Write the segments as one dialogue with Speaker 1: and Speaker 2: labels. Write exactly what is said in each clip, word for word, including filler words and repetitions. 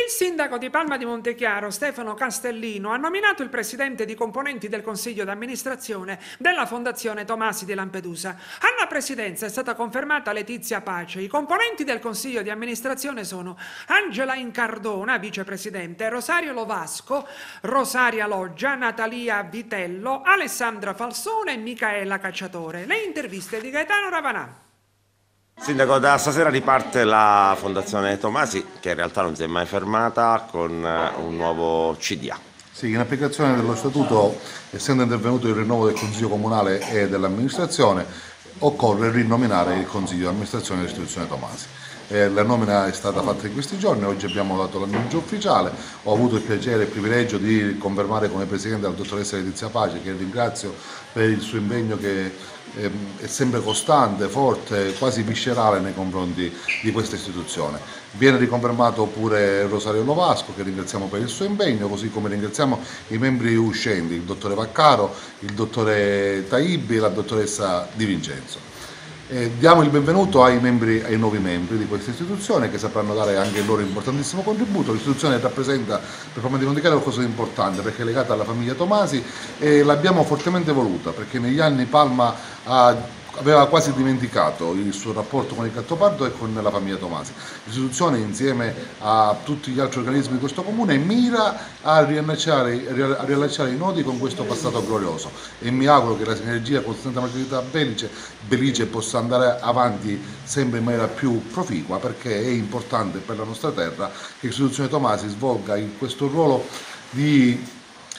Speaker 1: Il sindaco di Palma di Montechiaro, Stefano Castellino, ha nominato il presidente di componenti del consiglio d'amministrazione della Fondazione Tomasi di Lampedusa. Alla presidenza è stata confermata Letizia Pace. I componenti del consiglio di amministrazione sono Angela Incardona, vicepresidente, Rosario Lovasco, Rosaria Loggia, Natalia Vitello, Alessandra Falsone e Micaela Cacciatore. Le interviste di Gaetano Ravanà.
Speaker 2: Sindaco, da stasera riparte la Fondazione Tomasi, che in realtà non si è mai fermata, con un nuovo C D A.
Speaker 3: Sì, in applicazione dello Statuto, essendo intervenuto il rinnovo del Consiglio Comunale e dell'amministrazione, occorre rinominare il Consiglio di amministrazione dell'istituzione Tomasi. Eh, la nomina è stata fatta in questi giorni, oggi abbiamo dato l'annuncio ufficiale, ho avuto il piacere e il privilegio di confermare come Presidente la dottoressa Letizia Pace, che ringrazio per il suo impegno che eh, è sempre costante, forte, quasi viscerale nei confronti di questa istituzione. Viene riconfermato pure Rosario Lovasco, che ringraziamo per il suo impegno, così come ringraziamo i membri uscenti, il dottore Vaccaro, il dottore Taibbi e la dottoressa Di Vincenzo. Eh, diamo il benvenuto ai, membri, ai nuovi membri di questa istituzione, che sapranno dare anche il loro importantissimo contributo. L'istituzione rappresenta per Palma di Montechiaro qualcosa di importante perché è legata alla famiglia Tomasi e l'abbiamo fortemente voluta perché negli anni Palma ha aveva quasi dimenticato il suo rapporto con il Gattopardo e con la famiglia Tomasi. L'istituzione, insieme a tutti gli altri organismi di questo comune, mira a riallacciare, a riallacciare i nodi con questo passato glorioso e mi auguro che la sinergia con Santa Margherita Belice, Belice possa andare avanti sempre in maniera più proficua, perché è importante per la nostra terra che l'istituzione Tomasi svolga in questo ruolo di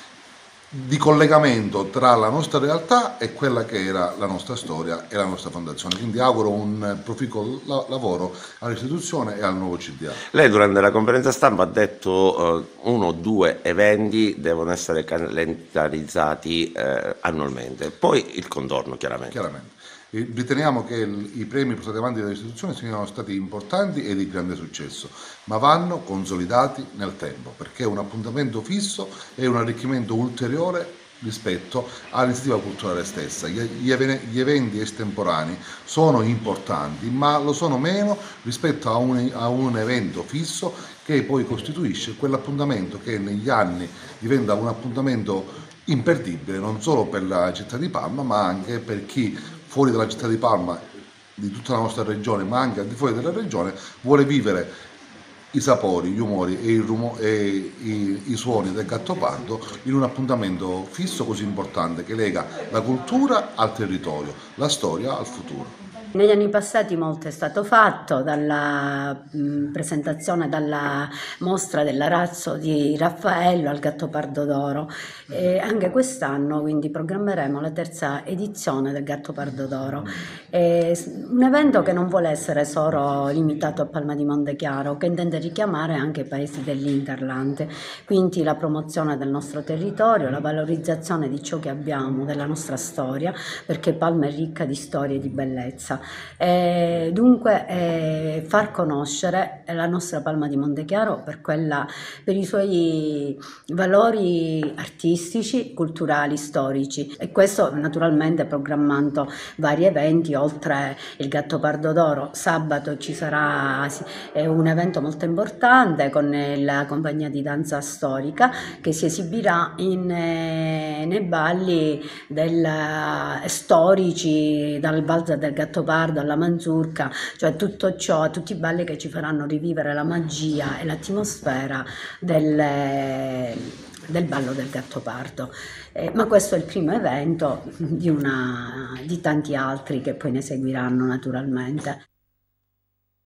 Speaker 3: di collegamento tra la nostra realtà e quella che era la nostra storia e la nostra fondazione. Quindi auguro un proficuo la lavoro all'istituzione e al nuovo C D A.
Speaker 2: Lei durante la conferenza stampa ha detto eh, uno o due eventi devono essere calendarizzati eh, annualmente, poi il contorno chiaramente.
Speaker 3: chiaramente. Riteniamo che i premi portati avanti dall'istituzione siano stati importanti e di grande successo, ma vanno consolidati nel tempo, perché un appuntamento fisso è un arricchimento ulteriore rispetto all'iniziativa culturale stessa. Gli eventi estemporanei sono importanti, ma lo sono meno rispetto a un, a un evento fisso che poi costituisce quell'appuntamento che negli anni diventa un appuntamento imperdibile, non solo per la città di Palma, ma anche per chi fuori dalla città di Palma, di tutta la nostra regione, ma anche al di fuori della regione, vuole vivere i sapori, gli umori e, il rumo, e i, i suoni del Gattopardo in un appuntamento fisso così importante che lega la cultura al territorio, la storia al futuro.
Speaker 4: Negli anni passati molto è stato fatto, dalla mh, presentazione, dalla mostra dell'arazzo di Raffaello al Gattopardo d'Oro, e anche quest'anno quindi programmeremo la terza edizione del Gattopardo d'Oro. Un evento che non vuole essere solo limitato a Palma di Montechiaro, che intende richiamare anche i paesi dell'Interland, quindi la promozione del nostro territorio, la valorizzazione di ciò che abbiamo, della nostra storia, perché Palma è ricca di storie e di bellezza. E dunque eh, far conoscere la nostra Palma di Montechiaro per, quella, per i suoi valori artistici, culturali, storici, e questo naturalmente programmando vari eventi. Oltre il Gattopardo d'Oro, sabato ci sarà eh, un evento molto importante con la compagnia di danza storica che si esibirà in, eh, nei balli del, eh, storici, dal balzo del Gattopardo alla Manzurka, cioè tutto ciò, tutti i balli che ci faranno rivivere la magia e l'atmosfera del, del ballo del Gattopardo. Eh, ma questo è il primo evento di, una, di tanti altri che poi ne seguiranno naturalmente.